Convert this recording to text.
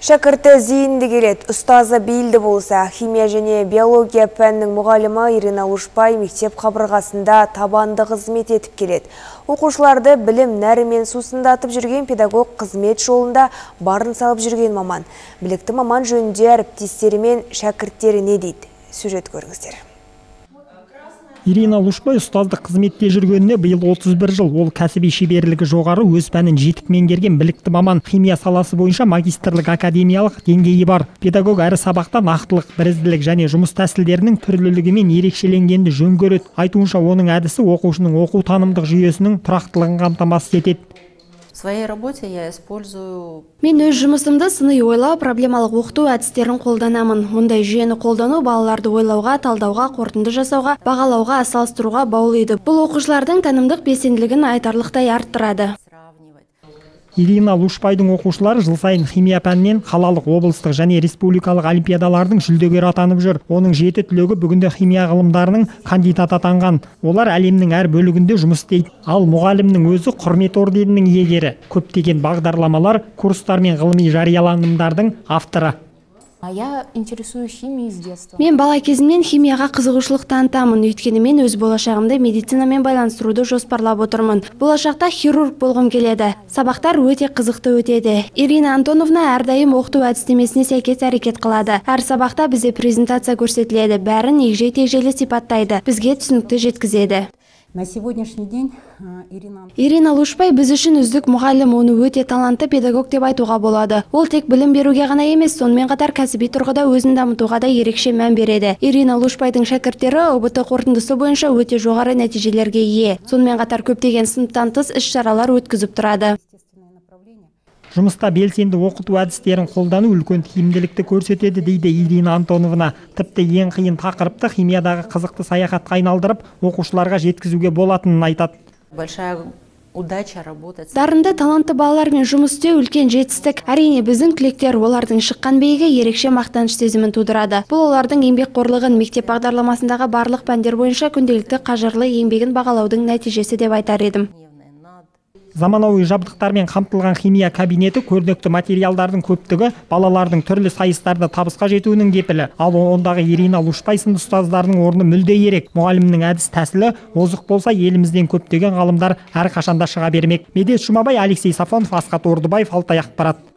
Шәкірті зейінді келет, ұстазы бейілді болса, химия және биология пәнінің мұғалімі Ирина Лушпай мектеп қабырғасында табанды қызмет етіп келет. Оқушыларды білім нәрімен сусындатып жүрген педагог қызмет жолында барын салып жүрген маман. Білікті маман жөнінде әріптестері мен шәкірттері не дейді? Сюжет көріңіздер. Ирина Лушпай ұстаздық қызметте жүргеніне биыл 31 жыл. Ол кәсіби шеберлігі жоғары, өз пәнін жетік меңгерген білікті маман. Химия саласы бойынша магистрлік академиялық деңгейі бар. Педагог әрі сабақта нақтылық, бірізділік және жұмыс тәсілдерінің түрлілігімен ерекшеленгенді жөн көреді. Айтуынша, оның әдісі оқушының оқу танымдық жүйесінің тұрақтылығын қамтамасыз етеді. В своей работе я использую... Мен өз жұмысымды сыни ойлау, проблемалық оқыту әдістерін қолданамын. Мұндай жүйені қолдану балаларды ойлауға, талдауға, қорытынды жасауға, бағалауға, салыстыруға баулиды. Бұл оқушылардың танымдық белсенділігін айтарлықтай арттырады. Ирина Лушпайдың оқушылары жыл сайын химия пәнінен қалалық, облыстық және республикалық олимпиадалардың жүлдегері атанып жүр. Оның 7 түлегі бүгінде химия ғылымдарының кандидаты атанған. Олар әлемнің әр бөлігінде жұмыс істейді. Ал мұғалімнің өзі құрмет орденінің иегері. Көптеген бағдарламалар, курстар мен ғылыми жарияланымдардың авторы. Я интересуюсь химией с детства. Мен бала кезімнен химияға қызығушылық танытамын, өйткені мен өз болашағымды медицинамен байланыстыруды жоспарлап отырмын. Болашақта хирург болғым келеді. Сабақтар өте қызықты өтеді. Ирина Антоновна әрдайым оқыту әдістемесіне сәйкес әрекет қылады. Әр сабақта бізде презентация көрсетіледі, бәрін егжей-тегжейлі сипаттайды, бізге түсінікті жеткізеді. На сегодняшний день Ирина Лушпай біз үшін үздік мұғалім, оны өте талантты педагог деп айтуға болады. Ол тек білім беруге ғана емес, сонымен қатар кәсіби тұрғыда өзін дамытуға да ерекше мән береді. Ирина Лушпайдың шәкірттері ОБТ қорытындысы бойынша өте жоғары нәтижелерге ие. Сонымен қатар көптеген сыныптан тыс іс-шаралар өткізіп тұрады. Жұмыста белсенді оқыту әдістерін қолдану үлкен тиімділікті көрсетеді, дейді Ирина Антоновна. Тіпті ең қиын тақырыпты химиядағы қызықты саяхатқа айналдырып, оқушыларға жеткізуге болатынын айтады. Большая удача работать. Дарынды, талантты балалармен жұмыс істеу үлкен жетістік. Әрине, біздің түлектер олардың шыққан биігі ерекше мақтаныш сезімін тудырады. Бұл олардың еңбекқорлығын, мектеп бағдарламасындағы барлық пәндер бойынша күнделікті қажырлы еңбегін бағалаудың нәтижесі деп айтар едім. Заманауи жабдықтармен қамтылған химия кабинеті көрнекті материалдардың көптігі балалардың түрлі сайыстарда табысқа жетуінің кепілі. Ал ондағы Ирина Лушпай сынды ұстаздардың орны мүлде ерек. Мұғалімнің әдіс тәсілі озық болса, елімізден көптеген ғалымдар әрқашанда шыға бермек. Медет Жұмабай, Алексей Сафонов, Асхат Ордыбаев, Алтай ақпарат.